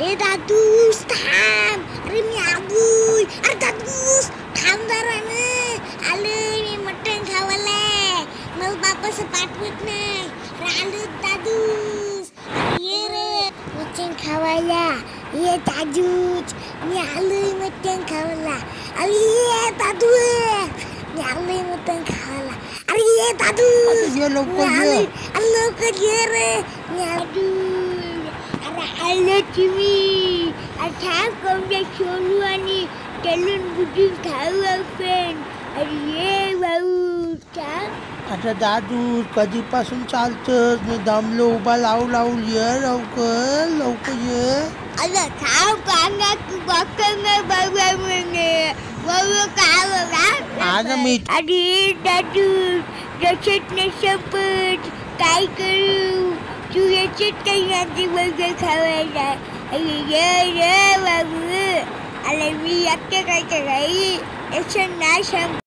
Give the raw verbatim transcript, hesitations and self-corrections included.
ए दादूस थांब. अरे मी आबूय. अरे दादूस थांब जरा ना. आलोय मी मटण खावायला. मला बापाचं पाठवत नाही. अरे आलो दादूस. अरे ये रे मटण खावायला. ये दादूस मी आलोय मटण खावायला. अरे ये दादू मी आलोय मटण खावायला. अरे ये दादूस ये लवकर ये. अरे लवकर ये रे. मी आलो. अरे आलो तुम्ही. आता कोंबड्या सोलू आणि तळून बुजून खाऊ आपण. अरे ये भाऊ थांब. आता दादू कधीपासून चालतंस? मी दमलो उभा लावू लावू. ये लवकर लवकर ये. अरे थांब कांगा तू बाकांगा बाबा म्हणे. बाबा काय आज मी अरे दादू जसत न शपथ काय करू. तू याच्यात काही नाते बर्गर खावायला. अरे ये रे बाबू. अरे मी एकटं काय करायचं याचं नाही सांग.